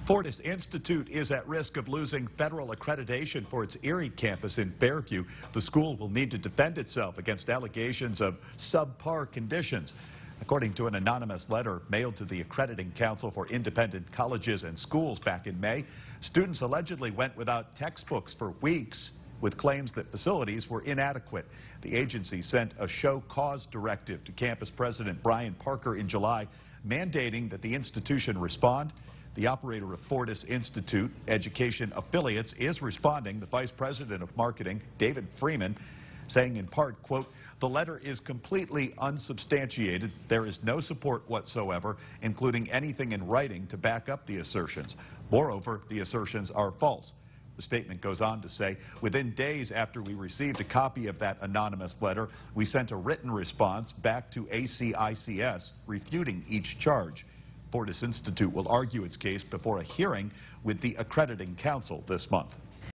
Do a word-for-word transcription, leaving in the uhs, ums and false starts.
Fortis Institute is at risk of losing federal accreditation for its Erie campus in Fairview. The school will need to defend itself against allegations of subpar conditions. According to an anonymous letter mailed to the Accrediting Council for Independent Colleges and Schools back in May, students allegedly went without textbooks for weeks with claims that facilities were inadequate. The agency sent a show cause directive to campus president Brian Parker in July, mandating that the institution respond. The operator of Fortis Institute Education Affiliates is responding. The vice president of marketing, David Freeman, saying in part, quote, "The letter is completely unsubstantiated. There is no support whatsoever, including anything in writing to back up the assertions. Moreover, the assertions are false." The statement goes on to say, within days after we received a copy of that anonymous letter, we sent a written response back to A C I C S refuting each charge. Fortis Institute will argue its case before a hearing with the Accrediting Council this month.